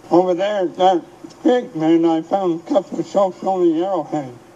Over there at that creek, man, I found a couple of soaps on the arrowhead.